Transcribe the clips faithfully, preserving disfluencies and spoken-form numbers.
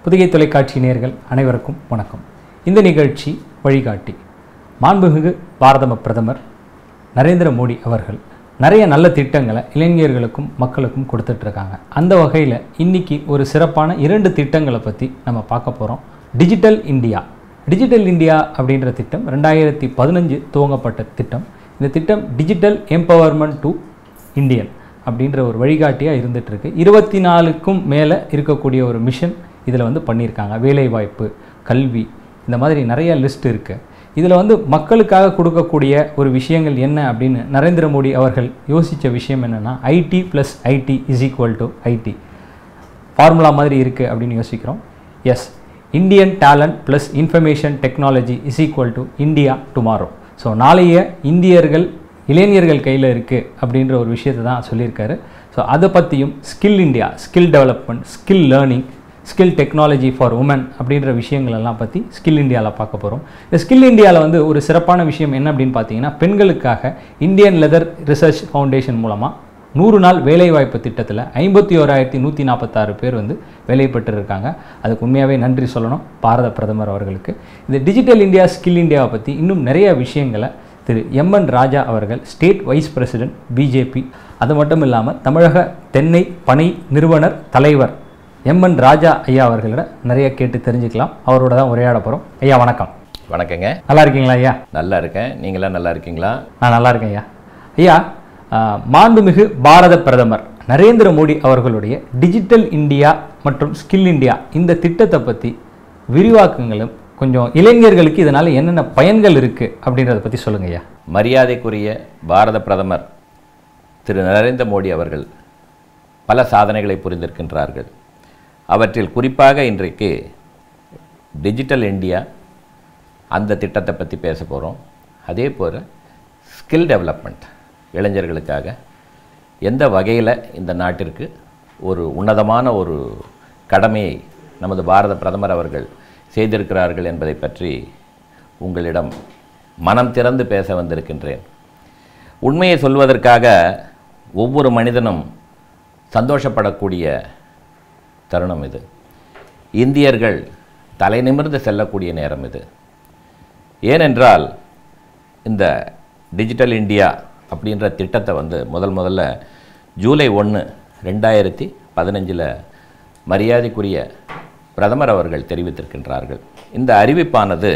புதிய தொலைக்காட்சி நேயர்கள் அனைவருக்கும் வணக்கம். இந்த நிகழ்ச்சி வழிகாட்டி. மாண்புமிகு பாரத பிரதமர் நரேந்திர மோடி அவர்கள் நிறைய நல்ல திட்டங்களை இளைஞர்களுக்கும் மக்களுக்கும் கொடுத்துட்ருக்காங்க. அந்த வகையில் இன்றைக்கி ஒரு சிறப்பான இரண்டு திட்டங்களை பற்றி நம்ம பார்க்க போகிறோம். டிஜிட்டல் இந்தியா டிஜிட்டல் இந்தியா அப்படின்ற திட்டம் ரெண்டாயிரத்தி பதினஞ்சு துவங்கப்பட்ட திட்டம். இந்த திட்டம் டிஜிட்டல் எம்பவர்மெண்ட் டு இந்தியன் அப்படின்ற ஒரு வழிகாட்டியாக இருந்துகிட்ருக்கு. இருபத்தி நாலுக்கும் மேலே இருக்கக்கூடிய ஒரு மிஷன் இதில் வந்து பண்ணியிருக்காங்க. வேலைவாய்ப்பு, கல்வி, இந்த மாதிரி நிறைய லிஸ்ட் இருக்குது. இதில் வந்து மக்களுக்காக கொடுக்கக்கூடிய ஒரு விஷயங்கள் என்ன அப்படின்னு நரேந்திர மோடி அவர்கள் யோசித்த விஷயம் என்னென்னா, IT plus IT is equal to IT formula மாதிரி இருக்குது அப்படின்னு யோசிக்கிறோம். Yes, Indian talent plus information technology is equal to India tomorrow. So நாளைய இந்தியர்கள் இளைஞர்கள் கையில் இருக்குது அப்படின்ற ஒரு விஷயத்தை தான் சொல்லியிருக்காரு. ஸோ அதை பற்றியும் skill India, skill development, skill learning, skill technology for women அப்படின்ற விஷயங்களெல்லாம் பற்றி ஸ்கில் இந்தியாவில் பார்க்க போகிறோம். இந்த ஸ்கில் இந்தியாவில் வந்து ஒரு சிறப்பான விஷயம் என்ன அப்படின்னு பார்த்தீங்கன்னா, பெண்களுக்காக இந்தியன் லெதர் ரிசர்ச் ஃபவுண்டேஷன் மூலமாக நூறு நாள் வேலைவாய்ப்பு திட்டத்தில் ஐம்பத்தி ஓராயிரத்தி நூற்றி நாற்பத்தாறு பேர் வந்து வேலை பெற்றிருக்காங்க. அதுக்கு உண்மையாகவே நன்றி சொல்லணும் பாரத பிரதமர் அவர்களுக்கு. இந்த டிஜிட்டல் இந்தியா, ஸ்கில் இந்தியாவை பற்றி இன்னும் நிறைய விஷயங்களை திரு எம் என் ராஜா அவர்கள், ஸ்டேட் வைஸ் பிரசிடென்ட் பிஜேபி, அது மட்டும் இல்லாமல் தமிழக தென்னை பனை நிறுவனர் தலைவர் எம் என் ராஜா ஐயா அவர்களிடம் நிறைய கேட்டு தெரிஞ்சுக்கலாம். அவரோட தான் உரையாட போகிறோம். ஐயா வணக்கம். வணக்கங்க. நல்லா இருக்கீங்களா ஐயா? நல்லா இருக்கேன். நீங்களாம் நல்லா இருக்கீங்களா? நான் நல்லா இருக்கேன் ஐயா. ஐயா, மாண்புமிகு பாரத பிரதமர் நரேந்திர மோடி அவர்களுடைய டிஜிட்டல் இந்தியா மற்றும் ஸ்கில் இந்தியா இந்த திட்டத்தை பற்றி விரிவாக்கங்களும் கொஞ்சம் இளைஞர்களுக்கு இதனால் என்னென்ன பயன்கள் இருக்குது அப்படின்றத பற்றி சொல்லுங்க ஐயா. மரியாதைக்குரிய பாரத பிரதமர் திரு நரேந்திர மோடி அவர்கள் பல சாதனைகளை புரிந்திருக்கின்றார்கள். அவற்றில் குறிப்பாக இன்றைக்கு டிஜிட்டல் இந்தியா அந்த திட்டத்தை பற்றி பேச போகிறோம். அதே போல் ஸ்கில் டெவலப்மெண்ட், இளைஞர்களுக்காக எந்த வகையில் இந்த நாட்டிற்கு ஒரு உன்னதமான ஒரு கடமையை நமது பாரத பிரதமர் அவர்கள் செய்திருக்கிறார்கள் என்பதை பற்றி உங்களிடம் மனம் திறந்து பேச வந்திருக்கின்றேன். உண்மையை சொல்வதற்காக ஒவ்வொரு மனிதனும் சந்தோஷப்படக்கூடிய தருணம் இது. இந்தியர்கள் தலை நிமிர்ந்து செல்லக்கூடிய நேரம் இது. ஏனென்றால் இந்த டிஜிட்டல் இந்தியா அப்படின்ற திட்டத்தை வந்து முதல் முதல்ல ஜூலை ஒன்று ரெண்டாயிரத்தி பதினஞ்சில் மரியாதைக்குரிய பிரதமர் அவர்கள் தெரிவித்திருக்கின்றார்கள். இந்த அறிவிப்பானது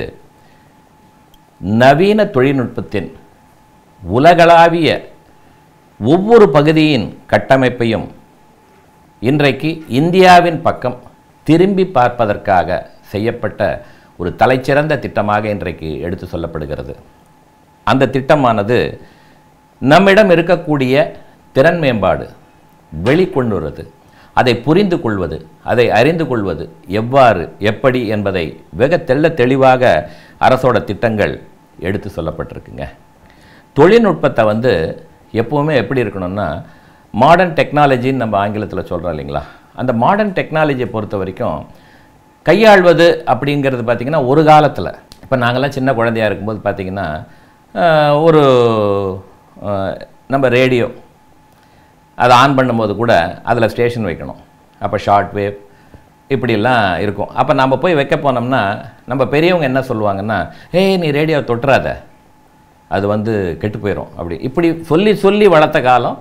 நவீன தொழில்நுட்பத்தின் உலகளாவிய ஒவ்வொரு பகுதியின் கட்டமைப்பையும் இன்றைக்கு இந்தியாவின் பக்கம் திரும்பி பார்ப்பதற்காக செய்யப்பட்ட ஒரு தலைச்சிறந்த திட்டமாக இன்றைக்கு எடுத்து சொல்லப்படுகிறது. அந்த திட்டமானது நம்மிடம் இருக்கக்கூடிய திறன் மேம்பாடு, வெளிக்கொண்டுவது, அதை புரிந்து கொள்வது, அதை அறிந்து கொள்வது எவ்வாறு, எப்படி என்பதை வெக தெள்ள தெளிவாக அரசோட திட்டங்கள் எடுத்து சொல்லப்பட்டிருக்குங்க. தொழில்நுட்பத்தை வந்து எப்போவுமே எப்படி இருக்கணும்னா, மாடர்ன் டெக்னாலஜின்னு நம்ம ஆங்கிலத்தில் சொல்கிறோம் இல்லைங்களா, அந்த மாடர்ன் டெக்னாலஜியை பொறுத்த வரைக்கும் கையாள்வது அப்படிங்கிறது பார்த்திங்கன்னா, ஒரு காலத்தில் இப்போ நாங்கள்லாம் சின்ன குழந்தையாக இருக்கும்போது பார்த்திங்கன்னா, ஒரு நம்ம ரேடியோ அதை ஆன் பண்ணும்போது கூட அதில் ஸ்டேஷன் வைக்கணும். அப்போ ஷார்ட் வேவ் இப்படிலாம் இருக்கும். அப்போ நம்ம போய் வைக்க போனோம்னா நம்ம பெரியவங்க என்ன சொல்லுவாங்கன்னா, ஏய் நீ ரேடியோ தொட்டுறாத, அது வந்து கெட்டு போயிடும், அப்படி இப்படி சொல்லி சொல்லி வளர்த்த காலம்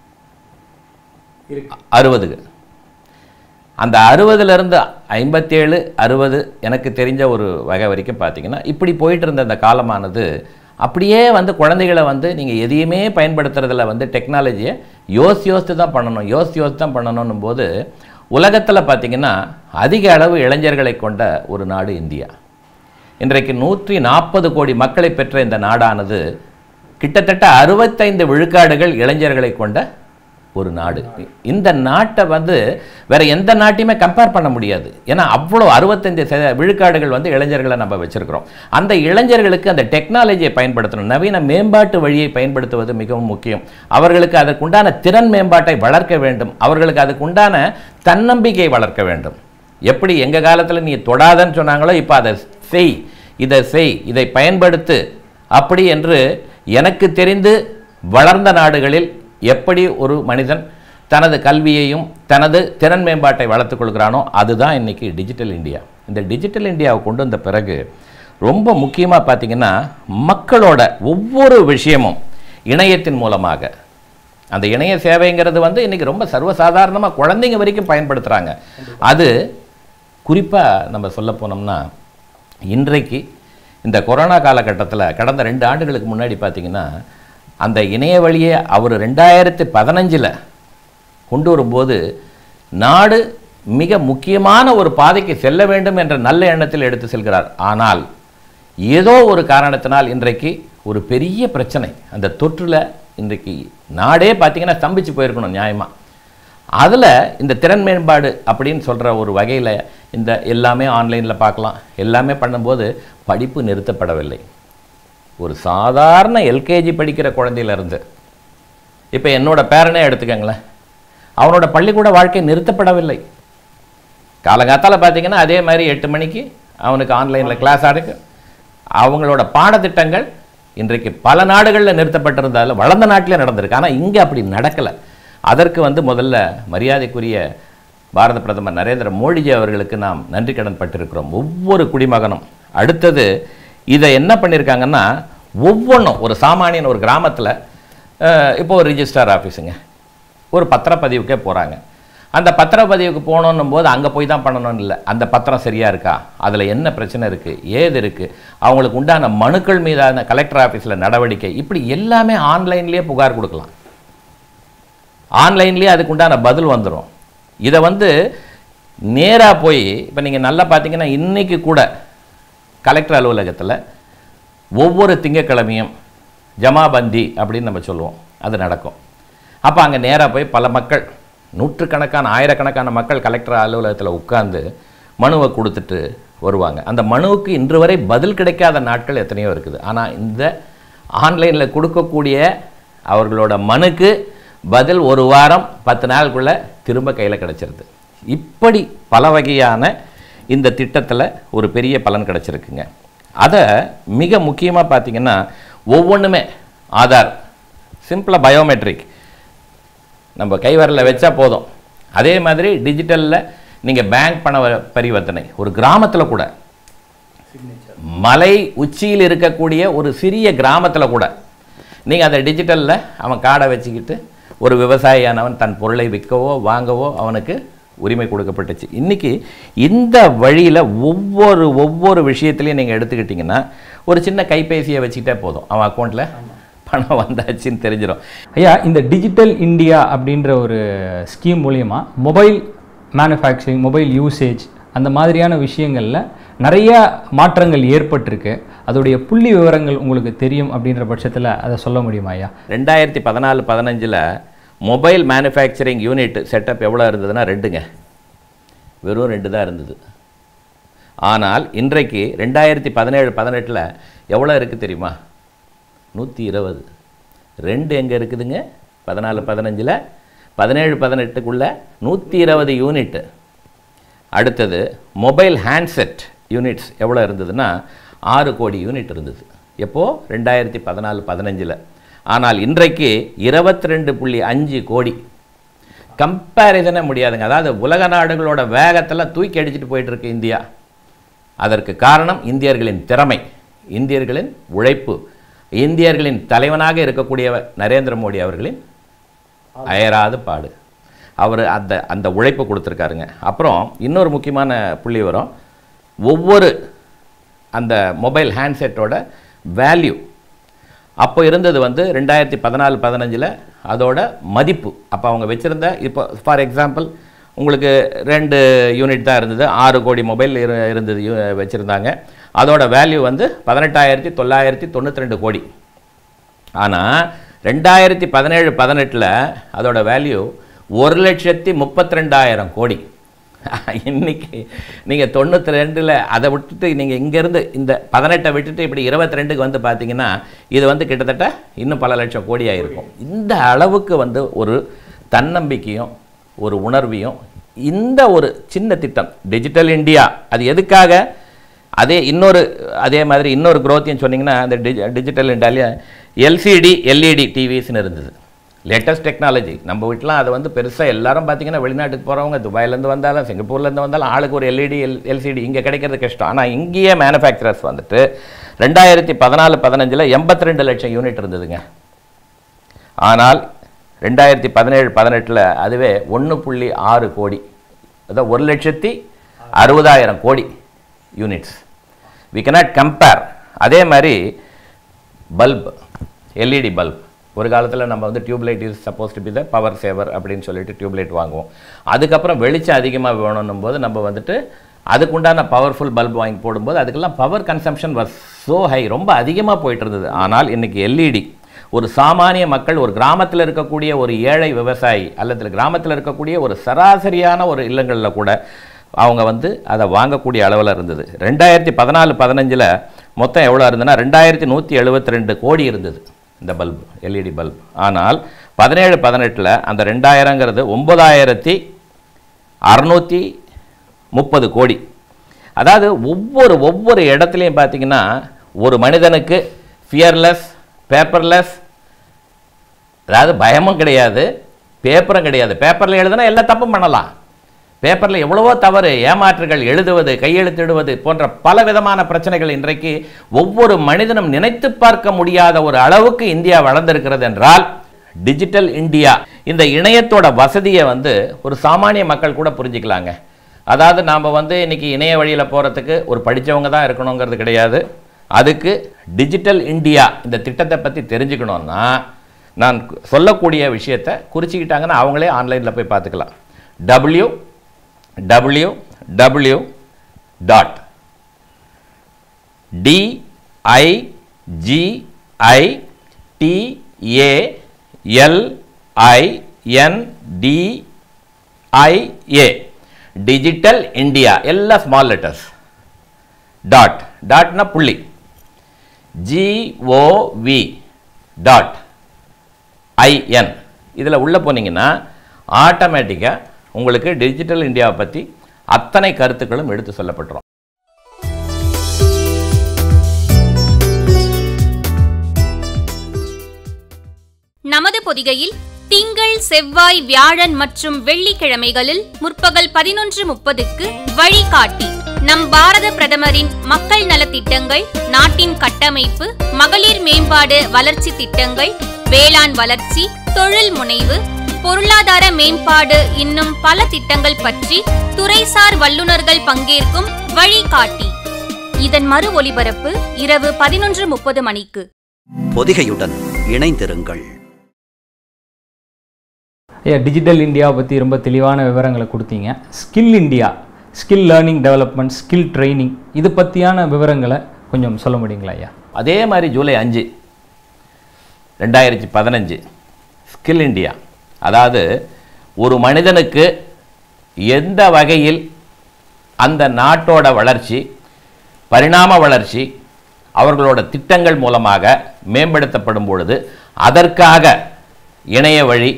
அறுபதுக்கு. அந்த அறுபதுலேருந்து ஐம்பத்தேழு அறுபது எனக்கு தெரிஞ்ச ஒரு வகை வரைக்கும் பார்த்திங்கன்னா இப்படி போயிட்டு இருந்த அந்த காலமானது அப்படியே வந்து குழந்தைகளை வந்து நீங்கள் எதையுமே பயன்படுத்துறதில் வந்து டெக்னாலஜியை யோசி யோசித்து தான் பண்ணணும், யோசி யோசித்து தான் பண்ணணும் போது உலகத்தில் பார்த்திங்கன்னா அதிக அளவு இளைஞர்களை கொண்ட ஒரு நாடு இந்தியா. இன்றைக்கு நூற்றி நாற்பது கோடி மக்களை பெற்ற இந்த நாடானது கிட்டத்தட்ட அறுபத்தைந்து விழுக்காடுகள் இளைஞர்களை கொண்ட ஒரு நாடு. இந்த நாட்டை வந்து வேற எந்த நாட்டையுமே கம்பேர் பண்ண முடியாது. ஏன்னா அவ்வளோ அறுபத்தைந்து விழுக்காடுகள் வந்து இளைஞர்களை நம்ம வச்சிருக்கிறோம். அந்த இளைஞர்களுக்கு அந்த டெக்னாலஜியை பயன்படுத்தணும், நவீன மேம்பாட்டு வழியை பயன்படுத்துவது மிகவும் முக்கியம். அவர்களுக்கு அதற்குண்டான திறன் மேம்பாட்டை வளர்க்க வேண்டும், அவர்களுக்கு அதுக்குண்டான தன்னம்பிக்கையை வளர்க்க வேண்டும். எப்படி எங்கள் காலத்தில் நீ தொடாதன்னு சொன்னாங்களோ, இப்போ அதை செய், இதை செய், இதை பயன்படுத்து அப்படி என்று எனக்கு தெரிந்து வளர்ந்த நாடுகளில் எப்படி ஒரு மனிதன் தனது கல்வியையும் தனது திறன் மேம்பாட்டை வளர்த்துக் கொள்கிறானோ அதுதான் இன்றைக்கி டிஜிட்டல் இந்தியா. இந்த டிஜிட்டல் இந்தியாவை கொண்டு வந்த பிறகு ரொம்ப முக்கியமாக பார்த்திங்கன்னா மக்களோட ஒவ்வொரு விஷயமும் இணையத்தின் மூலமாக, அந்த இணைய சேவைங்கிறது வந்து இன்றைக்கி ரொம்ப சர்வசாதாரணமாக குழந்தைங்க வரைக்கும் பயன்படுத்துகிறாங்க. அது குறிப்பாக நம்ம சொல்ல போனோம்னா இன்றைக்கு இந்த கொரோனா காலகட்டத்தில் கடந்த ரெண்டு ஆண்டுகளுக்கு முன்னாடி பார்த்திங்கன்னா அந்த இணைய வழியை அவர் ரெண்டாயிரத்தி பதினஞ்சில் கொண்டு வரும்போது நாடு மிக முக்கியமான ஒரு பாதைக்கு செல்ல வேண்டும் என்ற நல்ல எண்ணத்தில் எடுத்து செல்கிறார். ஆனால் ஏதோ ஒரு காரணத்தினால் இன்றைக்கு ஒரு பெரிய பிரச்சனை, அந்த தொற்றில் இன்றைக்கு நாடே பார்த்திங்கன்னா ஸ்தம்பிச்சு போயிருக்கணும் நியாயமாக. அதில் இந்த திறன் மேம்பாடு அப்படின்னு சொல்கிற ஒரு வகையில் இந்த எல்லாமே ஆன்லைனில் பார்க்கலாம் எல்லாமே பண்ணும்போது படிப்பு நிறுத்தப்படவில்லை. ஒரு சாதாரண எல்கேஜி படிக்கிற குழந்தையிலேருந்து இப்போ என்னோட பேரனே எடுத்துக்கங்களேன், அவனோட பள்ளிக்கூட வாழ்க்கை நிறுத்தப்படவில்லை. காலங்காத்தால் பார்த்திங்கன்னா அதே மாதிரி எட்டு மணிக்கு அவனுக்கு ஆன்லைனில் கிளாஸ் ஆடுக்கு அவங்களோட பாடத்திட்டங்கள் இன்றைக்கு பல நாடுகளில் நிறுத்தப்பட்டிருந்தாலும் வளர்ந்த நாட்டிலே நடந்திருக்கு. ஆனால் இங்கே அப்படி நடக்கலை. அதற்கு வந்து முதல்ல மரியாதைக்குரிய பாரத பிரதமர் நரேந்திர மோடிஜி அவர்களுக்கு நாம் நன்றி கடன் பட்டிருக்கிறோம், ஒவ்வொரு குடிமகனும். அடுத்தது இதை என்ன பண்ணியிருக்காங்கன்னா ஒவ்வொன்றும் ஒரு சாமானியன் ஒரு கிராமத்தில் இப்போ ஒரு ரிஜிஸ்ட்ரார் ஆஃபீஸுங்க ஒரு பத்திரப்பதிவுக்கே போகிறாங்க. அந்த பத்திரப்பதிவுக்கு போகணும் போது அங்கே போய் தான் பண்ணணும்னு இல்லை, அந்த பத்திரம் சரியாக இருக்கா, அதில் என்ன பிரச்சனை இருக்குது, ஏது இருக்குது, அவங்களுக்கு உண்டான மனுக்கள் மீதான கலெக்டர் ஆஃபீஸில் நடவடிக்கை, இப்படி எல்லாமே ஆன்லைன்லேயே புகார் கொடுக்கலாம். ஆன்லைன்லேயே அதுக்கு உண்டான பதில் வந்துடும். இதை வந்து நேராக போய் இப்போ நீங்கள் நல்லா பார்த்தீங்கன்னா இன்றைக்கி கூட கலெக்டர் அலுவலகத்தில் ஒவ்வொரு திங்கக்கிழமையும் ஜமாபந்தி அப்படின்னு நம்ம சொல்லுவோம், அது நடக்கும். அப்போ அங்கே நேராக போய் பல மக்கள், நூற்றுக்கணக்கான ஆயிரக்கணக்கான மக்கள் கலெக்டர் அலுவலகத்தில் உட்கார்ந்து மனுவை கொடுத்துட்டு வருவாங்க. அந்த மனுவுக்கு இன்று வரை பதில் கிடைக்காத நாட்கள் எத்தனையோ இருக்குது. ஆனால் இந்த ஆன்லைனில் கொடுக்கக்கூடிய அவர்களோட மனுக்கு பதில் ஒரு வாரம் பத்து நாளுக்குள்ளே திரும்ப கையில் கிடச்சிருது. இப்படி பல வகையான இந்த திட்டத்தில் ஒரு பெரிய பலன் கிடச்சிருக்குங்க. அதை மிக முக்கியமாக பார்த்திங்கன்னா ஒவ்வொன்றுமே ஆதார், சிம்பிளாக பயோமெட்ரிக் நம்ம கைவரில் வச்சா போதும். அதே மாதிரி டிஜிட்டலில் நீங்கள் பேங்க் பண பரிவர்த்தனை, ஒரு கிராமத்தில் கூட, மலை உச்சியில் இருக்கக்கூடிய ஒரு சிறிய கிராமத்தில் கூட நீங்கள் அதை டிஜிட்டலில் அவன் கார்டை வச்சுக்கிட்டு ஒரு விவசாயியானவன் தன் பொருளை விற்கவோ வாங்கவோ அவனுக்கு உரிமை கொடுக்கப்பட்டுச்சு. இன்றைக்கி இந்த வழியில் ஒவ்வொரு ஒவ்வொரு விஷயத்துலையும் நீங்கள் எடுத்துக்கிட்டிங்கன்னா ஒரு சின்ன கைபேசியை வச்சுக்கிட்டே போதும், அவன் அக்கௌண்ட்டில் பணம் வந்தாச்சுன்னு தெரிஞ்சிடும். ஐயா, இந்த டிஜிட்டல் இந்தியா அப்படின்ற ஒரு ஸ்கீம் மூலயமா மொபைல் மேனுஃபேக்சரிங், மொபைல் யூசேஜ் அந்த மாதிரியான விஷயங்களில் நிறைய மாற்றங்கள் ஏற்பட்டிருக்கு. அதோடைய புள்ளி விவரங்கள் உங்களுக்கு தெரியும் அப்படின்ற பட்சத்தில் அதை சொல்ல முடியுமா ஐயா? ரெண்டாயிரத்தி பதினாலு பதினஞ்சில் மொபைல் மேனுஃபேக்சரிங் யூனிட் செட்டப் எவ்வளோ இருந்ததுன்னா ரெண்டுங்க, வெறும் ரெண்டு தான் இருந்தது. ஆனால் இன்றைக்கு ரெண்டாயிரத்தி பதினேழு பதினெட்டில் எவ்வளோ இருக்குது தெரியுமா? நூற்றி இருபது. ரெண்டு எங்கே இருக்குதுங்க? பதினாலு பதினஞ்சில் பதினேழு பதினெட்டுக்குள்ளே நூற்றி இருபது யூனிட்டு. அடுத்தது மொபைல் ஹேண்ட்செட் யூனிட்ஸ் எவ்வளோ இருந்ததுன்னா ஆறு கோடி யூனிட் இருந்தது. எப்போது? ரெண்டாயிரத்தி பதினாலு பதினஞ்சில். ஆனால் இன்றைக்கு இருபத்தி ரெண்டு புள்ளி அஞ்சு கோடி. கம்பேரிசனே முடியாதுங்க. அதாவது உலக நாடுகளோட வேகத்தில் தூக்கி அடிச்சுட்டு போயிட்டுருக்கு இந்தியா. அதற்கு காரணம் இந்தியர்களின் திறமை, இந்தியர்களின் உழைப்பு, இந்தியர்களின் தலைவனாக இருக்கக்கூடிய நரேந்திர மோடி அவர்களின் அயராது பாடு. அவர் அந்த அந்த உழைப்பு கொடுத்துருக்காருங்க. அப்புறம் இன்னொரு முக்கியமான புள்ளி வரும், ஒவ்வொரு அந்த மொபைல் ஹேண்ட்செட்டோட வேல்யூ அப்போ இருந்தது வந்து ரெண்டாயிரத்தி பதினாலு பதினஞ்சில் அதோட மதிப்பு, அப்போ அவங்க வச்சுருந்த, இப்போ ஃபார் எக்ஸாம்பிள் உங்களுக்கு ரெண்டு யூனிட் தான் இருந்தது, ஆறு கோடி மொபைல் இரு இருந்தது வச்சுருந்தாங்க. அதோட வேல்யூ வந்து பதினெட்டாயிரத்தி தொள்ளாயிரத்தி தொண்ணூற்றி ரெண்டு கோடி. ஆனால் ரெண்டாயிரத்தி பதினேழு பதினெட்டில் அதோட வேல்யூ ஒரு லட்சத்தி முப்பத்தி ரெண்டாயிரம் கோடி. இன்றைக்கி நீங்கள் தொண்ணூற்றி ரெண்டில் அதை விட்டுட்டு நீங்கள் இங்கேருந்து இந்த பதினெட்டை விட்டுட்டு இப்படி இருபத்தி ரெண்டுக்கு வந்து பார்த்தீங்கன்னா இது வந்து கிட்டத்தட்ட இன்னும் பல லட்சம் கோடியாக இருக்கும். இந்த அளவுக்கு வந்து ஒரு தன்னம்பிக்கையும் ஒரு உணர்வையும் இந்த ஒரு சின்ன திட்டம் டிஜிட்டல் இந்தியா, அது எதுக்காக, அதே இன்னொரு அதே மாதிரி இன்னொரு க்ரோத்தையும் சொன்னிங்கன்னா அந்த டிஜி டிஜிட்டல் இந்தியாவிலே எல்சிடி எல்இடி டிவிஸ்ன்னு இருந்தது. Latest technology. நம்ம வீட்டிலாம் அது வந்து பெருசாக எல்லாரும் பார்த்தீங்கன்னா வெளிநாட்டுக்கு போகிறவங்க துபாயிலேருந்து வந்தாலும் சிங்கப்பூர்லேருந்து வந்தாலும் ஆளுக்கு ஒரு எல்இடி எல் எல்சிடி இங்கே கிடைக்கிறது கஷ்டம். ஆனால் இங்கேயே மேனுஃபேக்சரர்ஸ் வந்துட்டு ரெண்டாயிரத்தி பதினாலு பதினஞ்சில் எண்பத்தி ரெண்டு லட்சம் யூனிட் இருந்ததுங்க. ஆனால் ரெண்டாயிரத்தி பதினேழு பதினெட்டில் அதுவே ஒன்று புள்ளி ஆறு கோடி, அதாவது ஒரு லட்சத்தி அறுபதாயிரம் கோடி யூனிட்ஸ். We cannot compare. அதே மாதிரி பல்ப், எல்இடி பல்ப், ஒரு காலத்தில் நம்ம வந்து tubelight is supposed to be the power saver அப்படின்னு சொல்லிட்டு டியூப்லைட் வாங்குவோம். அதுக்கப்புறம் வெளிச்சம் அதிகமாக வேணும்னும் போது நம்ம வந்துட்டு அதுக்குண்டான பவர்ஃபுல் பல்ப் வாங்கி போடும்போது அதுக்கெல்லாம் power consumption was so high, ரொம்ப அதிகமாக போயிட்டு இருந்தது. ஆனால் இன்றைக்கி எல்இடி ஒரு சாமானிய மக்கள், ஒரு கிராமத்தில் இருக்கக்கூடிய ஒரு ஏழை விவசாயி அல்லது கிராமத்தில் இருக்கக்கூடிய ஒரு சராசரியான ஒரு இல்லங்களில் கூட அவங்க வந்து அதை வாங்கக்கூடிய அளவில் இருந்தது. ரெண்டாயிரத்தி பதினாலு பதினஞ்சில் மொத்தம் எவ்வளோ இருந்ததுன்னா ரெண்டாயிரத்தி நூற்றி எழுபத்தி ரெண்டு கோடி இருந்தது இந்த பல்பு, எல்இடி பல்ப். ஆனால் பதினேழு பதினெட்டில் அந்த ரெண்டாயிரங்கிறது ஒம்பதாயிரத்தி அறுநூற்றி முப்பது கோடி. அதாவது ஒவ்வொரு ஒவ்வொரு இடத்துலையும் பார்த்தீங்கன்னா ஒரு மனிதனுக்கு ஃபியர்லெஸ், பேப்பர்லெஸ், அதாவது பயமும் கிடையாது, பேப்பரும் கிடையாது. பேப்பரில் எழுதுனா எல்லா தப்பும் பண்ணலாம். பேப்பரில் எவ்வளவோ தவறு, ஏமாற்றுகள், எழுதுவது, கையெழுத்திடுவது போன்ற பல விதமான பிரச்சனைகள் இன்றைக்கு ஒவ்வொரு மனிதனும் நினைத்து பார்க்க முடியாத ஒரு அளவுக்கு இந்தியா வளர்ந்திருக்கிறது என்றால் டிஜிட்டல் இந்தியா, இந்த இணையத்தோட வசதியை வந்து ஒரு சாமானிய மக்கள் கூட புரிஞ்சுக்கலாங்க. அதாவது நாம் வந்து இன்றைக்கி இணைய வழியில் போகிறதுக்கு ஒரு படித்தவங்க தான் இருக்கணுங்கிறது கிடையாது. அதுக்கு டிஜிட்டல் இந்தியா இந்த திட்டத்தை பற்றி தெரிஞ்சுக்கணுன்னா நான் சொல்லக்கூடிய விஷயத்தை குறிச்சிக்கிட்டாங்கன்னா அவங்களே ஆன்லைனில் போய் பார்த்துக்கலாம். W W W dot DIGITALINDIA digital India, எல்லா ஸ்மால் லெட்டர்ஸ், டாட் டாட்னா புள்ளி, ஜிஓவி டாட் ஐஎன், இதில் உள்ளே போனீங்கன்னா ஆட்டோமேட்டிக்காக உங்களுக்கு டிஜிட்டல் இந்தியாவை பற்றி அத்தனை கருத்துக்களும் எடுத்து சொல்லப்பட்டுரும். நமது பொதிகையில் திங்கள், செவ்வாய், வியாழன் மற்றும் வெள்ளிக்கிழமைகளில் முற்பகல் பதினொன்று முப்பதுக்கு வழிகாட்டி நம் பாரத பிரதமரின் மக்கள் நலத்திட்டங்கள், நாட்டின் கட்டமைப்பு, மகளிர் மேம்பாடு, வளர்ச்சி திட்டங்கள், வேளாண் வளர்ச்சி, தொழில் முனைவு, பொருளாதார மேம்பாடு இன்னும் பல திட்டங்கள் பற்றி துறைசார் வல்லுநர்கள் பங்கேற்கும் வழிகாட்டி. இதன் மறு ஒலிபரப்பு இரவு பதினொன்று முப்பது மணிக்கு. பொதிகையுடன் இணைந்திருங்கள். டிஜிட்டல் இந்தியாவை பற்றி ரொம்ப தெளிவான விவரங்களை கொடுத்தீங்க. Skill India, skill learning development, skill training, இது பற்றியான விவரங்களை கொஞ்சம் சொல்ல முடியுங்களா ஐயா? அதே மாதிரி ஜூலை அஞ்சு ரெண்டாயிரத்தி பதினஞ்சு ஸ்கில் இந்தியா, அதாவது ஒரு மனிதனுக்கு எந்த வகையில் அந்த நாட்டோட வளர்ச்சி, பரிணாம வளர்ச்சி அவர்களோட திட்டங்கள் மூலமாக மேம்படுத்தப்படும் பொழுது அதற்காக இணைய வழி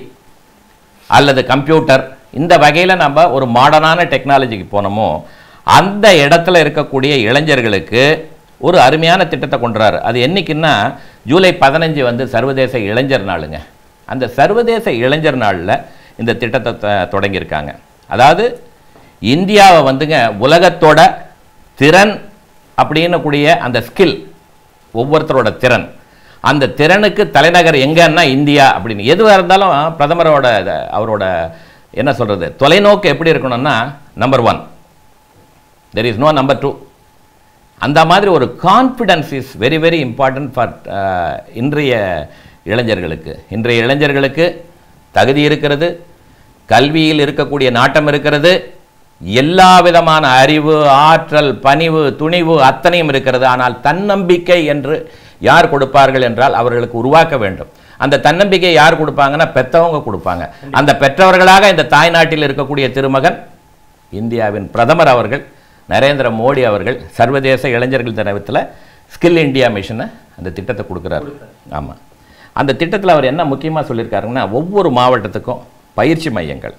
அல்லது கம்ப்யூட்டர் இந்த வகையில் நம்ம ஒரு மாடர்னான டெக்னாலஜிக்கு போனோமோ அந்த இடத்துல இருக்கக்கூடிய இளைஞர்களுக்கு ஒரு அருமையான திட்டத்தை கொண்டுறாரு. அது என்னைக்குன்னா ஜூலை பதினஞ்சு வந்து சர்வதேச இளைஞர் நாளுங்க. அந்த சர்வதேச இளைஞர் நாளில் இந்த திட்டத்தை தொடங்கியிருக்காங்க. அதாவது இந்தியாவை வந்துங்க உலகத்தோட திறன் அப்படின்னு கூடிய அந்த ஸ்கில், ஒவ்வொருத்தரோட திறன், அந்த திறனுக்கு தலைநகர் எங்கன்னா இந்தியா அப்படின்னு எதுவாக இருந்தாலும் பிரதமரோட அவரோட என்ன சொல்கிறது தொலைநோக்கு எப்படி இருக்கணும்னா number one, there is no number two. அந்த மாதிரி ஒரு confidence is very very important for இன்றைய இளைஞர்களுக்கு. இன்றைய இளைஞர்களுக்கு தகுதி இருக்கிறது, கல்வியில் இருக்கக்கூடிய நாட்டம் இருக்கிறது, எல்லா விதமான அறிவு, ஆற்றல், பணிவு, துணிவு அத்தனையும் இருக்கிறது. ஆனால் தன்னம்பிக்கை என்று யார் கொடுப்பார்கள் என்றால் அவர்களுக்கு உருவாக்க வேண்டும். அந்த தன்னம்பிக்கை யார் கொடுப்பாங்கன்னா பெற்றவங்க கொடுப்பாங்க. அந்த பெற்றவர்களாக இந்த தாய்நாட்டில் இருக்கக்கூடிய திருமகன் இந்தியாவின் பிரதமர் அவர்கள் நரேந்திர மோடி அவர்கள் சர்வதேச இளைஞர்கள் தினத்தில் ஸ்கில் இந்தியா மிஷனை அந்த திட்டத்தை கொடுக்குறாரு. ஆமாம், அந்த திட்டத்தில் அவர் என்ன முக்கியமாக சொல்லியிருக்காருங்கன்னா ஒவ்வொரு மாவட்டத்துக்கும் பயிற்சி மையங்கள்.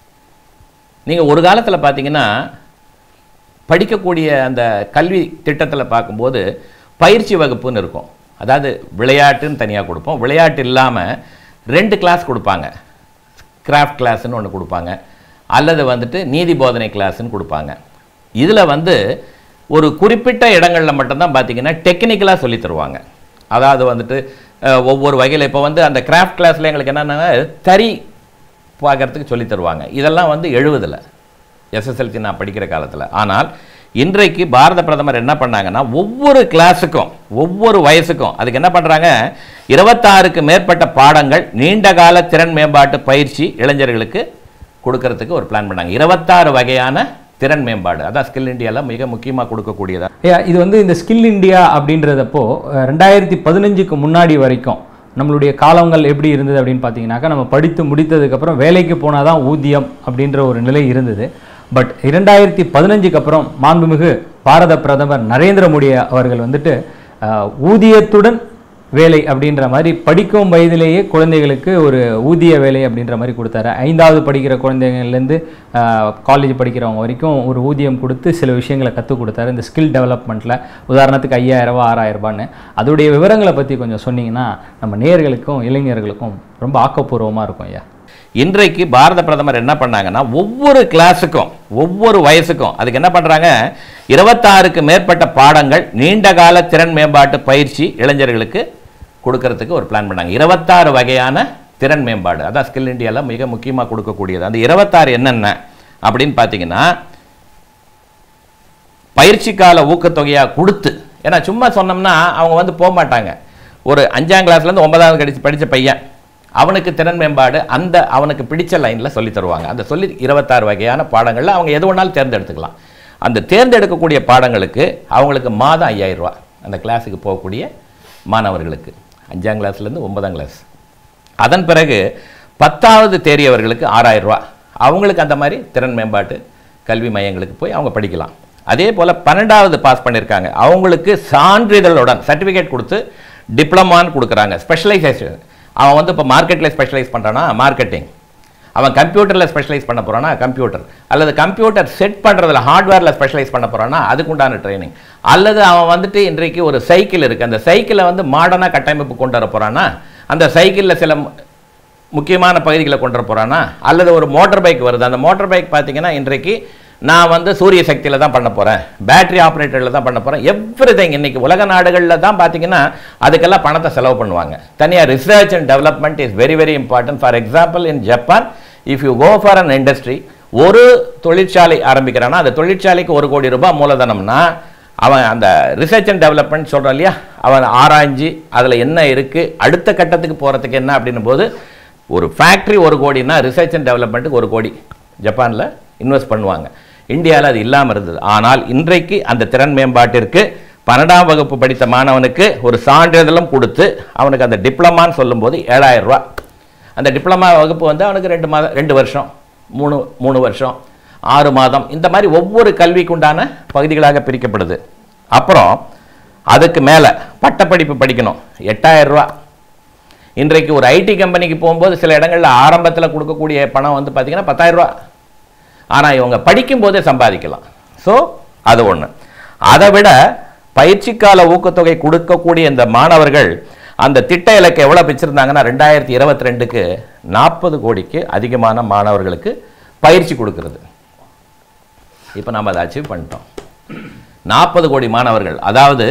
நீங்கள் ஒரு காலத்தில் பார்த்தீங்கன்னா படிக்கக்கூடிய அந்த கல்வி திட்டத்தில் பார்க்கும்போது பயிற்சி வகுப்புன்னு இருக்கும். அதாவது விளையாட்டுன்னு தனியாக கொடுப்போம், விளையாட்டு இல்லாமல் ரெண்டு கிளாஸ் கொடுப்பாங்க. கிராஃப்ட் கிளாஸ்ன்னு ஒன்று கொடுப்பாங்க, அல்லது வந்துட்டு நீதி போதனை கிளாஸ்ன்னு கொடுப்பாங்க. இதில் வந்து ஒரு குறிப்பிட்ட இடங்களில் மட்டும்தான் பார்த்தீங்கன்னா டெக்னிக்கலாக சொல்லி தருவாங்க. அதாவது வந்துட்டு ஒவ்வொரு வகையில் இப்போ வந்து அந்த கிராஃப்ட் கிளாஸில் எங்களுக்கு என்னென்னா தறி பார்க்குறதுக்கு சொல்லி தருவாங்க. இதெல்லாம் வந்து எழுபதில் எஸ்எஸ்எல்சி நான் படிக்கிற காலத்தில். ஆனால் இன்றைக்கு பாரத பிரதமர் என்ன பண்ணாங்கன்னா ஒவ்வொரு கிளாஸுக்கும் ஒவ்வொரு வயசுக்கும் அதுக்கு என்ன பண்ணுறாங்க, இருபத்தாறுக்கு மேற்பட்ட பாடங்கள் நீண்ட கால திறன் மேம்பாட்டு பயிற்சி இளைஞர்களுக்கு கொடுக்கறதுக்கு ஒரு பிளான் பண்ணாங்க. இருபத்தாறு வகையான திறன் மேம்பாடு, அதான் ஸ்கில் இந்தியாவில் மிக முக்கியமாக கொடுக்கக்கூடியதா. இது வந்து இந்த ஸ்கில் இந்தியா அப்படின்றதப்போ ரெண்டாயிரத்தி பதினஞ்சுக்கு முன்னாடி வரைக்கும் நம்மளுடைய காலங்கள் எப்படி இருந்தது அப்படின்னு பார்த்தீங்கன்னாக்கா, நம்ம படித்து முடித்ததுக்கப்புறம் வேலைக்கு போனால் தான் ஊதியம் அப்படின்ற ஒரு நிலை இருந்தது. பட் இரண்டாயிரத்தி பதினஞ்சுக்கு அப்புறம் மாண்புமிகு பாரத பிரதமர் நரேந்திர மோடி அவர்கள் வந்துட்டு ஊதியத்துடன் வேலை அப்படின்ற மாதிரி படிக்கும் வயதிலேயே குழந்தைகளுக்கு ஒரு ஊதிய வேலை அப்படின்ற மாதிரி கொடுத்தாரு. ஐந்தாவது படிக்கிற குழந்தைங்கள்லேருந்து காலேஜ் படிக்கிறவங்க வரைக்கும் ஒரு ஊதியம் கொடுத்து சில விஷயங்களை கற்றுக் கொடுத்தாரு இந்த ஸ்கில் டெவலப்மெண்ட்டில். உதாரணத்துக்கு ஐயாயிரம் ரூபா ஆறாயிரம் ரூபான்னு. அதோடைய விவரங்களை பற்றி கொஞ்சம் சொன்னீங்கன்னா நம்ம நேயர்களுக்கும் இளைஞர்களுக்கும் ரொம்ப ஆக்கப்பூர்வமாக இருக்கும். ஐயா, இன்றைக்கு பாரத பிரதமர் என்ன பண்ணாங்கன்னா ஒவ்வொரு கிளாஸுக்கும் ஒவ்வொரு வயசுக்கும் அதுக்கு என்ன பண்ணுறாங்க, இருபத்தாறுக்கு மேற்பட்ட பாடங்கள் நீண்ட கால திறன் மேம்பாட்டு பயிற்சி இளைஞர்களுக்கு கொடுக்கறதுக்கு ஒரு பிளான் பண்ணாங்க. இருபத்தாறு வகையான திறன் மேம்பாடு, அதான் ஸ்கில் இந்தியாவில் மிக முக்கியமாக கொடுக்கக்கூடியது. அந்த இருபத்தாறு என்னென்ன அப்படின்னு பார்த்தீங்கன்னா, பயிற்சி கால ஊக்கத்தொகையாக கொடுத்து, ஏன்னா சும்மா சொன்னோம்னா அவங்க வந்து போக மாட்டாங்க. ஒரு அஞ்சாம் கிளாஸ்லேருந்து ஒன்பதாவது கடிச்சு படித்த பையன் அவனுக்கு திறன் மேம்பாடு அந்த அவனுக்கு பிடிச்ச லைனில் சொல்லி தருவாங்க. அந்த சொல்லி இருபத்தாறு வகையான பாடங்களில் அவங்க எது ஒன்றாலும் தேர்ந்தெடுத்துக்கலாம். அந்த தேர்ந்தெடுக்கக்கூடிய பாடங்களுக்கு அவங்களுக்கு மாதம் ஐயாயிரம் ரூபா அந்த கிளாஸுக்கு போகக்கூடிய மாணவர்களுக்கு, அஞ்சாம் கிளாஸ்லேருந்து ஒன்பதாம் கிளாஸ். அதன் பிறகு பத்தாவது தேறியவர்களுக்கு ஆறாயிரம் ரூபா, அவங்களுக்கு அந்த மாதிரி திறன் மேம்பாட்டு கல்வி மையங்களுக்கு போய் அவங்க படிக்கலாம். அதே போல் பன்னெண்டாவது பாஸ் பண்ணியிருக்காங்க அவங்களுக்கு சான்றிதழுடன் சர்டிஃபிகேட் கொடுத்து டிப்ளமான்னு கொடுக்குறாங்க. ஸ்பெஷலைசேஷன், அவன் வந்து இப்போ மார்க்கெட்டில் ஸ்பெஷலைஸ் பண்ணுறான்னா மார்க்கெட்டிங், அவன் கம்ப்யூட்டரில் ஸ்பெஷலைஸ் பண்ண போகிறான்னா கம்ப்யூட்டர், அல்லது கம்ப்யூட்டர் செட் பண்ணுறதுல ஹார்ட்வேரில் ஸ்பெஷலைஸ் பண்ண போகிறான்னா அதுக்குண்டான ட்ரைனிங், அல்லது அவன் வந்துட்டு இன்றைக்கு ஒரு சைக்கிள் இருக்குது அந்த சைக்கிளை வந்து மாடர்னாக கட்டமைப்பு கொண்டு வர போகிறான்னா அந்த சைக்கிளில் சில முக்கியமான பகுதிகளை கொண்டு வர போகிறான்னா, அல்லது ஒரு மோட்டர் பைக் வருது அந்த மோட்டர் பைக் பார்த்தீங்கன்னா இன்றைக்கு நான் வந்து சூரிய சக்தியில் தான் பண்ண போகிறேன், பேட்டரி ஆப்ரேட்டரில் தான் பண்ண போகிறேன், எவ்ரி திங். இன்றைக்கி உலக நாடுகளில் தான் பார்த்தீங்கன்னா அதுக்கெல்லாம் பணத்தை செலவு பண்ணுவாங்க. தனியாக research and development is very very important. For example in Japan, if you go for an industry, ஒரு தொழிற்சாலை ஆரம்பிக்கிறான்னா அந்த தொழிற்சாலைக்கு ஒரு கோடி ரூபாய் மூலதனம்னா அவன் அந்த ரிசர்ச் அண்ட் டெவலப்மெண்ட் சொல்கிறான் இல்லையா, அவன் ஆராய்ஞ்சி அதில் என்ன இருக்குது அடுத்த கட்டத்துக்கு போகிறதுக்கு என்ன அப்படின்னும் போது ஒரு ஃபேக்ட்ரி ஒரு கோடினா ரிசர்ச் அண்ட் டெவலப்மெண்ட்டுக்கு ஒரு கோடி ஜப்பானில் இன்வெஸ்ட் பண்ணுவாங்க. இந்தியாவில் அது இல்லாமல் இருந்தது. ஆனால் இன்றைக்கு அந்த திறன் மேம்பாட்டிற்கு பன்னெண்டாம் வகுப்பு படித்த மாணவனுக்கு ஒரு சான்றிதழும் கொடுத்து அவனுக்கு அந்த டிப்ளமான்னு சொல்லும்போது ஏழாயிரம் ரூபா. அந்த டிப்ளமா வகுப்பு வந்து அவனுக்கு ரெண்டு மாதம் ரெண்டு வருஷம் மூணு மூணு வருஷம் ஆறு மாதம் இந்த மாதிரி ஒவ்வொரு கல்விக்குண்டான பகுதிகளாக பிரிக்கப்படுது. அப்புறம் அதுக்கு மேலே பட்டப்படிப்பு படிக்கணும், எட்டாயிரம் ரூபா. இன்றைக்கு ஒரு ஐடி கம்பெனிக்கு போகும்போது சில இடங்களில் ஆரம்பத்தில் கொடுக்கக்கூடிய பணம் வந்து பார்த்திங்கன்னா பத்தாயிரம் ரூபா. ஆனால் இவங்க படிக்கும்போதே சம்பாதிக்கலாம். ஸோ அது ஒன்று. அதை விட பயிற்சிக்கால ஊக்கத்தொகை கொடுக்கக்கூடிய இந்த மாணவர்கள் அந்த திட்ட இலக்கை எவ்வளோ பிச்சிருந்தாங்கன்னா ரெண்டாயிரத்தி இருபத்தி ரெண்டுக்கு நாற்பது கோடிக்கு அதிகமான மாணவர்களுக்கு பயிற்சி கொடுக்கறது. இப்போ நம்ம அதை அச்சீவ் பண்ணிட்டோம். நாற்பது கோடி மாணவர்கள், அதாவது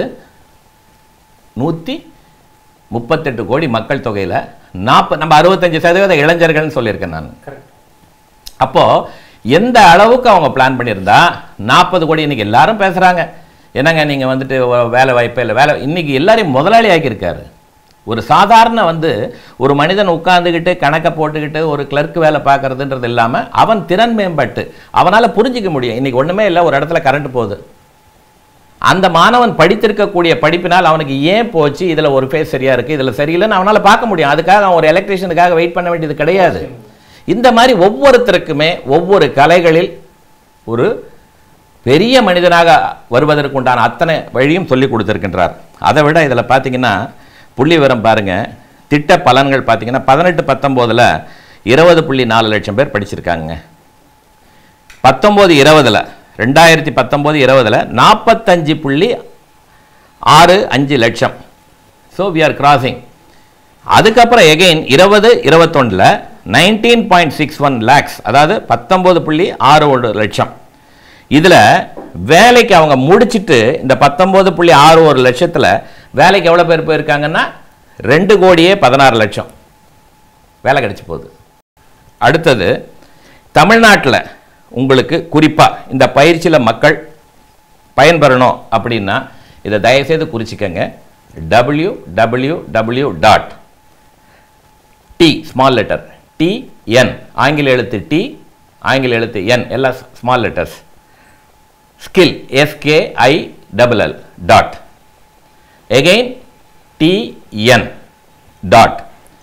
நூற்றி முப்பத்தெட்டு கோடி மக்கள் தொகையில் நாற்பது நம்ம அறுபத்தஞ்சு சதவீத இளைஞர்கள்னு சொல்லியிருக்கேன் நான். அப்போது எந்த அளவுக்கு அவங்க பிளான் பண்ணியிருந்தா நாற்பது கோடி இன்றைக்கி எல்லாரும் பேசுகிறாங்க, என்னங்க நீங்கள் வந்துட்டு வேலை வாய்ப்பே இல்லை வேலை, இன்றைக்கி எல்லாரையும் முதலாளி ஆக்கியிருக்காரு. ஒரு சாதாரண வந்து ஒரு மனிதன் உட்கார்ந்துக்கிட்டு கணக்கை போட்டுக்கிட்டு ஒரு கிளர்க் வேலை பார்க்குறதுன்றது இல்லாமல் அவன் திறன் மேம்பட்டு அவனால் புரிஞ்சிக்க முடியும். இன்றைக்கி ஒன்றுமே இல்லை, ஒரு இடத்துல கரண்ட் போகுது, அந்த மாணவன் படித்திருக்கக்கூடிய படிப்பினால் அவனுக்கு ஏன் போச்சு, இதில் ஒரு ஃபேஸ் சரியாக இருக்குது இதில் சரியில்லைன்னு அவனால் பார்க்க முடியும். அதுக்காக அவன் ஒரு எலக்ட்ரிஷியனுக்காக வெயிட் பண்ண வேண்டியது கிடையாது. இந்த மாதிரி ஒவ்வொருத்தருக்குமே ஒவ்வொரு கலைகளில் ஒரு பெரிய மனிதனாக வருவதற்கு உண்டான அத்தனை வழியும் சொல்லி கொடுத்துருக்கின்றார். அதை விட இதில் பார்த்தீங்கன்னா புள்ளி விவரம் பாருங்கள், திட்ட பலன்கள் பார்த்தீங்கன்னா பதினெட்டு பத்தொம்போதில் இருபது புள்ளி நாலு லட்சம் பேர் படிச்சிருக்காங்க. பத்தொம்போது இருபதில் ரெண்டாயிரத்தி பத்தொம்போது இருபதில் நாற்பத்தஞ்சு புள்ளி ஆறு அஞ்சு லட்சம். So we are crossing. அதுக்கப்புறம் எகெயின் இருபது இருபத்தொன்னில் nineteen point six one lakhs, அதாவது பத்தொன்பது புள்ளி ஆறு ஒரு லட்சம். இதில் வேலைக்கு அவங்க முடிச்சுட்டு இந்த பத்தொன்பது புள்ளி ஆறு ஒரு லட்சத்தில் வேலைக்கு எவ்வளோ பேர் போயிருக்காங்கன்னா ரெண்டு கோடியே பதினாறு லட்சம் வேலை கிடைச்சி போகுது. அடுத்தது தமிழ்நாட்டில் உங்களுக்கு குறிப்பாக இந்த பயிற்சியில் மக்கள் பயன்பெறணும் அப்படின்னா இதை தயவுசெய்து குறிச்சிக்கங்க. W W W dot D small letter TN, ஆங்கில எழுத்து டி, ஆங்கில எழுத்து என், எல்லாம் small letters, skill SKI double L dot again TN dot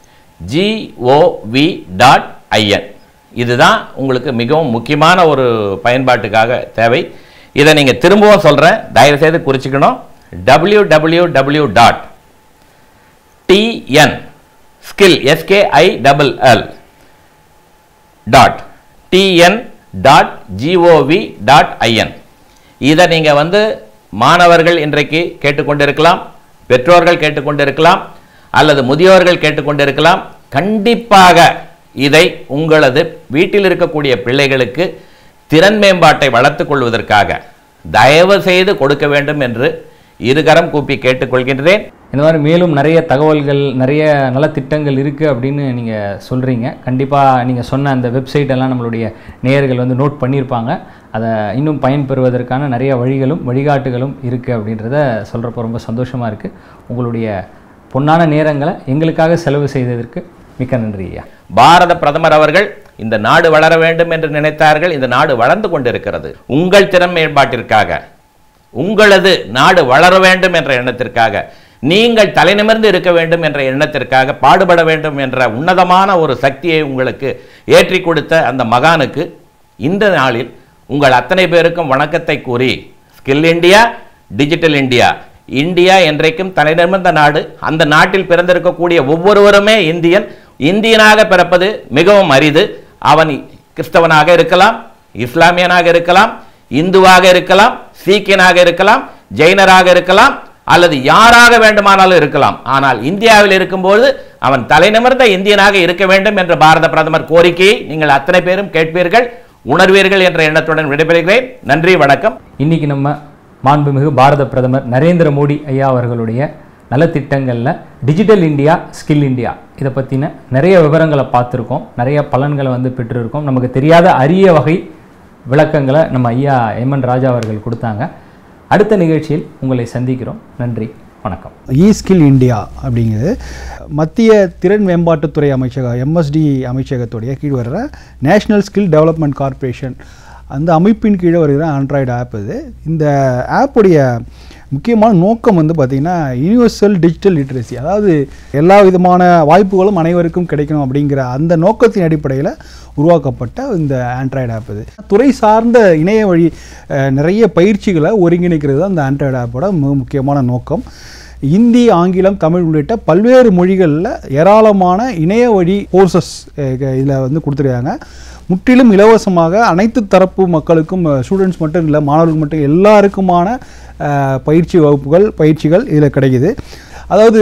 GOV dot IN. இதுதான் உங்களுக்கு மிகவும் முக்கியமான ஒரு பயன்பாட்டுக்காக தேவை. இதை நீங்கள் திரும்பவும் சொல்கிறேன், தயவுசெய்து குறிச்சிக்கணும். W W W dot TN skill SKI double L dot TN dot GOV dot IN. இதை நீங்கள் வந்து மாணவர்கள் இன்றைக்கு கேட்டுக்கொண்டிருக்கலாம், பெற்றோர்கள் கேட்டுக்கொண்டிருக்கலாம், அல்லது முதியோர்கள் கேட்டுக்கொண்டிருக்கலாம். கண்டிப்பாக இதை உங்களது வீட்டில் இருக்கக்கூடிய பிள்ளைகளுக்கு திறன் மேம்பாட்டை வளர்த்துக் கொள்வதற்காக தயவு செய்து கொடுக்க வேண்டும் என்று இருகரம் கூப்பி கேட்டுக்கொள்கின்றேன். இந்த மாதிரி மேலும் நிறைய தகவல்கள், நிறைய நலத்திட்டங்கள் இருக்குது அப்படின்னு நீங்கள் சொல்கிறீங்க. கண்டிப்பாக நீங்கள் சொன்ன அந்த வெப்சைட் எல்லாம் நம்மளுடைய நேயர்கள் வந்து நோட் பண்ணியிருப்பாங்க. அதை இன்னும் பயன்பெறுவதற்கான நிறைய வழிகளும் வழிகாட்டுகளும் இருக்குது அப்படின்றத சொல்கிறப்போ ரொம்ப சந்தோஷமாக இருக்குது. உங்களுடைய பொன்னான நேரங்களை எங்களுக்காக செலவு செய்ததற்கு மிக்க நன்றி ஐயா. பாரத பிரதமர் அவர்கள் இந்த நாடு வளர வேண்டும் என்று நினைத்தார்கள். இந்த நாடு வளர்ந்து கொண்டிருக்கிறது. உங்கள் திறன் மேம்பாட்டிற்காக, உங்களது நாடு வளர வேண்டும் என்ற எண்ணத்திற்காக, நீங்கள் தலைநிமிர்ந்து இருக்க வேண்டும் என்ற எண்ணத்திற்காக பாடுபட வேண்டும் என்ற உன்னதமான ஒரு சக்தியை உங்களுக்கு ஏற்றி கொடுத்த அந்த மகானுக்கு இந்த நாளில் உங்கள் அத்தனை பேருக்கும் வணக்கத்தை கூறி, skill India, digital India, India என்றைக்கும் தலைநிமிர்ந்த நாடு. அந்த நாட்டில் பிறந்திருக்கக்கூடிய ஒவ்வொருவருமே இந்தியன். இந்தியனாக பிறப்பது மிகவும் அரிது. அவன் கிறிஸ்தவனாக இருக்கலாம், இஸ்லாமியனாக இருக்கலாம், இந்துவாக இருக்கலாம், சீக்கியனாக இருக்கலாம், ஜெயினராக இருக்கலாம், அல்லது யாராக வேண்டுமானாலும் இருக்கலாம். ஆனால் இந்தியாவில் இருக்கும்போது அவன் தலைநிமிர்ந்த இந்தியனாக இருக்க வேண்டும் என்ற பாரத பிரதமர் கோரிக்கையை நீங்கள் அத்தனை பேரும் கேட்பீர்கள், உணர்வீர்கள் என்ற எண்ணத்துடன் விடைபெறுகிறேன். நன்றி, வணக்கம். இன்னைக்கு நம்ம மாண்புமிகு பாரத பிரதமர் நரேந்திர மோடி ஐயா அவர்களுடைய நலத்திட்டங்களில் டிஜிட்டல் இந்தியா, ஸ்கில் இந்தியா இதை பற்றின நிறைய விவரங்களை பார்த்துருக்கோம், நிறைய பலன்களை வந்து பெற்றிருக்கோம். நமக்கு தெரியாத அரிய வகை விளக்கங்களை நம்ம ஐயா எம் என் ராஜா அவர்கள் கொடுத்தாங்க. அடுத்த நிகழ்ச்சியில் உங்களை சந்திக்கிறோம். நன்றி, வணக்கம். இ ஸ்கில் இந்தியா அப்படிங்கிறது மத்திய திறன் மேம்பாட்டுத்துறை அமைச்சகம் எம்எஸ்டி அமைச்சகத்துடைய கீழ் வர்ற நேஷ்னல் ஸ்கில் டெவலப்மெண்ட் கார்ப்பரேஷன் அந்த அமைப்பின் கீழே வருகிற ஆண்ட்ராய்டு ஆப் இது. இந்த ஆப்புடைய முக்கியமான நோக்கம் வந்து பார்த்திங்கன்னா யூனிவர்சல் டிஜிட்டல் லிட்ரஸி, அதாவது எல்லா விதமான வாய்ப்புகளும் அனைவருக்கும் கிடைக்கணும் அப்படிங்கிற அந்த நோக்கத்தின் அடிப்படையில் உருவாக்கப்பட்ட இந்த ஆண்ட்ராய்டு ஆப் இது. துறை சார்ந்த இணைய வழி நிறைய பயிற்சிகளை ஒருங்கிணைக்கிறது அந்த ஆண்ட்ராய்டு ஆப்போட மிக முக்கியமான நோக்கம். இந்தி, ஆங்கிலம், தமிழ் உள்ளிட்ட பல்வேறு மொழிகளில் ஏராளமான இணைய வழி கோர்சஸ் இதில் வந்து கொடுத்துருக்காங்க. முற்றிலும் இலவசமாக அனைத்து தரப்பு மக்களுக்கும், ஸ்டூடெண்ட்ஸ் மட்டும் இல்லை, மாணவர்கள் மட்டும் எல்லாருக்குமான பயிற்சி வகுப்புகள், பயிற்சிகள் இதில் கிடைக்குது. அதாவது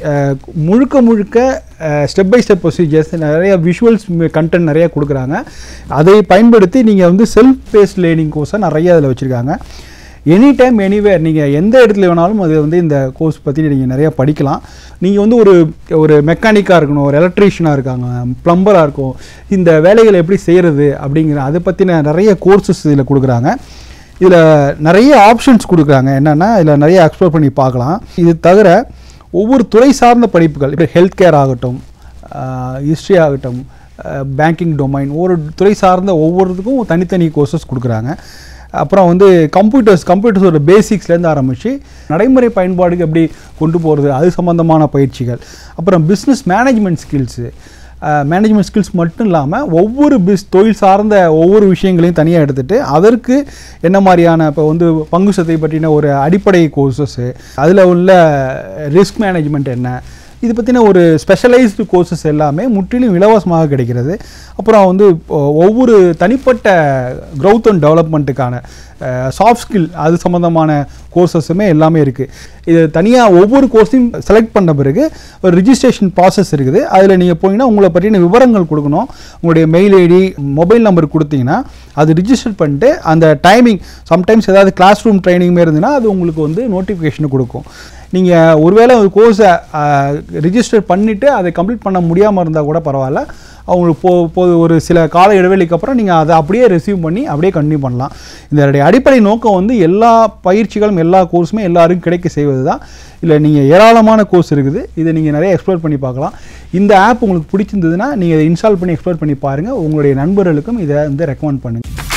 முழுக்க முழுக்க ஸ்டெப் பை ஸ்டெப் ப்ரொசீஜர்ஸ், நிறைய விஷுவல்ஸ் கண்டென்ட் நிறையா கொடுக்குறாங்க. அதை பயன்படுத்தி நீங்கள் வந்து செல்ஃப் பேஸ்ட் லேர்னிங் கோர்ஸை நிறைய அதில் வச்சுருக்காங்க. எனி டைம் எனிவேர் நீங்கள் எந்த இடத்துல வேணாலும் அது வந்து இந்த கோர்ஸ் பற்றி நீங்கள் நிறையா படிக்கலாம். நீங்கள் வந்து ஒரு ஒரு மெக்கானிக்காக இருக்கணும், ஒரு எலக்ட்ரீஷியனாக இருக்காங்க, ப்ளம்பராக இருக்கும், இந்த வேலைகளை எப்படி செய்கிறது அப்படிங்கிற அதை பற்றின நிறைய கோர்சஸ் இதில் கொடுக்குறாங்க. இதில் நிறைய ஆப்ஷன்ஸ் கொடுக்குறாங்க. என்னென்னா இதில் நிறைய எக்ஸ்ப்ளோர் பண்ணி பார்க்கலாம். இது தவிர ஒவ்வொரு துறை சார்ந்த படிப்புகள், இப்போ ஹெல்த் கேர் ஆகட்டும், ஹிஸ்ட்ரி ஆகட்டும், பேங்கிங் டொமைன், ஒவ்வொரு துறை சார்ந்த ஒவ்வொருத்துக்கும் தனித்தனி கோர்சஸ் கொடுக்குறாங்க. அப்புறம் வந்து கம்ப்யூட்டர்ஸ் கம்ப்யூட்டர்ஸோட பேசிக்ஸ்லேருந்து ஆரம்பித்து நடைமுறை பயன்பாடுக்கு எப்படி கொண்டு போகிறது அது சம்மந்தமான பயிற்சிகள். அப்புறம் business management skills, management skills மட்டும் இல்லாமல் ஒவ்வொரு பிஸ் தொழில் சார்ந்த ஒவ்வொரு விஷயங்களையும் தனியாக எடுத்துகிட்டு அதற்கு என்ன மாதிரியான இப்போ வந்து பங்கு சந்தை பற்றின ஒரு அடிப்படை கோர்சஸ்ஸு, அதில் உள்ள ரிஸ்க் மேனேஜ்மெண்ட் என்ன, இது பற்றின ஒரு ஸ்பெஷலைஸ்டு கோர்சஸ் எல்லாமே முற்றிலும் இலவசமாக கிடைக்கிறது. அப்புறம் வந்து ஒவ்வொரு தனிப்பட்ட க்ரௌத் அண்ட் டெவலப்மெண்ட்டுக்கான சாஃப்ட் ஸ்கில் அது சம்மந்தமான கோர்சஸுமே எல்லாமே இருக்குது. இது தனியாக ஒவ்வொரு கோர்ஸையும் செலக்ட் பண்ண பிறகு ஒரு ரிஜிஸ்ட்ரேஷன் ப்ராசஸ் இருக்குது. அதில் நீங்கள் போனீங்கன்னா உங்களை பற்றின விவரங்கள் கொடுக்கணும். உங்களுடைய மெயில் ஐடி மொபைல் நம்பர் கொடுத்தீங்கன்னா அது ரிஜிஸ்டர் பண்ணிட்டு அந்த டைமிங் சம்டைம்ஸ் ஏதாவது கிளாஸ் ரூம் ட்ரைனிங்குமே இருந்ததுன்னா அது உங்களுக்கு வந்து நோட்டிஃபிகேஷனை கொடுக்கும். நீங்கள் ஒருவேளை ஒரு கோர்ஸை ரிஜிஸ்டர் பண்ணிவிட்டு அதை கம்ப்ளீட் பண்ண முடியாமல் இருந்தால் கூட பரவாயில்ல, அவங்களுக்கு போ போது ஒரு சில கால இடைவெளிக்கு அப்புறம் நீங்கள் அதை அப்படியே ரிசீவ் பண்ணி அப்படியே கண்டினியூ பண்ணலாம். இதனுடைய அடிப்படை நோக்கம் வந்து எல்லா பயிற்சிகளும் எல்லா கோர்ஸுமே எல்லாருக்கும் கிடைக்க செய்வது தான். இல்லை நீங்கள் ஏராளமான கோர்ஸ் இருக்குது, இதை நீங்கள் நிறைய எக்ஸ்ப்ளோர் பண்ணி பார்க்கலாம். இந்த ஆப் உங்களுக்கு பிடிச்சிருந்ததுன்னா நீங்கள் இதை இன்ஸ்டால் பண்ணி எக்ஸ்ப்ளோர் பண்ணி பாருங்கள். உங்களுடைய நண்பர்களுக்கும் இதை வந்து ரெக்கமெண்ட் பண்ணுங்கள்.